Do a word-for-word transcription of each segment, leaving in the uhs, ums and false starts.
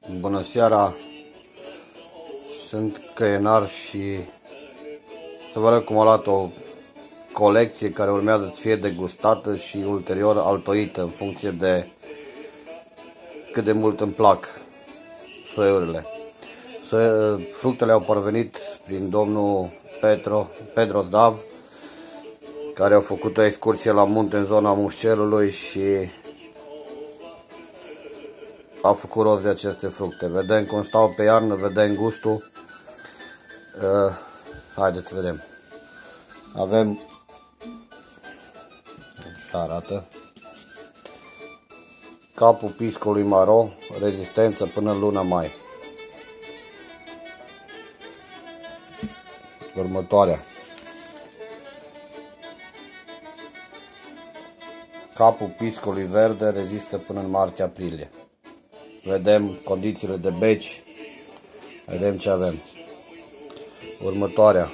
Bună seara, sunt căienar și să vă arăt cum a luat o colecție care urmează să fie degustată și ulterior altoită în funcție de cât de mult îmi plac soiurile. Fructele au parvenit prin domnul Petro, Pedro Dav, care a făcut o excursie la munte în zona Mușcelului și a făcut rost de aceste fructe. Vedem cum stau pe iarnă, vedem gustul. Uh, haideți să vedem. Avem, așa arată, capul piscului maro, rezistență până în luna mai. Următoarea. Capul piscului verde rezistă până în martie-aprilie. Vedem condițiile de beci. Vedem ce avem. Următoarea.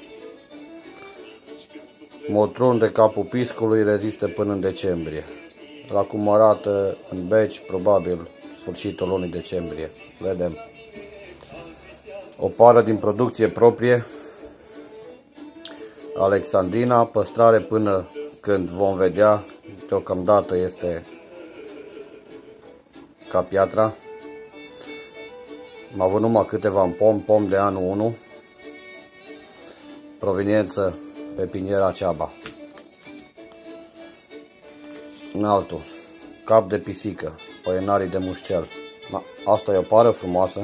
Motrun de capul piscului rezistă până în decembrie. La cum arată în beci, probabil sfârșitul lunii decembrie. Vedem. O pară din producție proprie. Alexandrina, păstrare până când vom vedea. Deocamdată este ca piatra. Am avut numai câteva în pom, pom de anul unu. Proveniență pepiniera Ceaba. În altul, cap de pisică, păienarii de Mușcel. Asta e o pară frumoasă,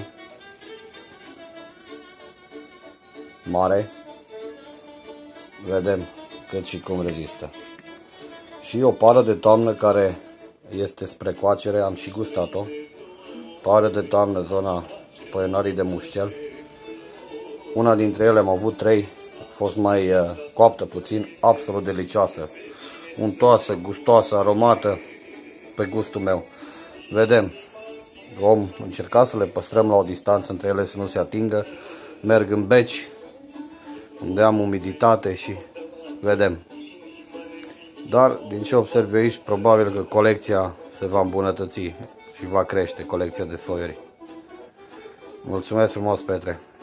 mare. Vedem cât și cum rezistă. Și o pară de toamnă care este spre coacere, am și gustat-o. Pară de toamnă, zona păienarii de Mușcel. Una dintre ele, am avut trei, a fost mai uh, coaptă puțin, absolut delicioasă. Untoasă, gustoasă, aromată, pe gustul meu. Vedem. Vom încerca să le păstrăm la o distanță între ele, să nu se atingă. Merg în beci, unde am umiditate și vedem. Dar, din ce observ eu aici, probabil că colecția se va îmbunătăți și va crește, colecția de soiuri. Mulțumesc frumos, Petre!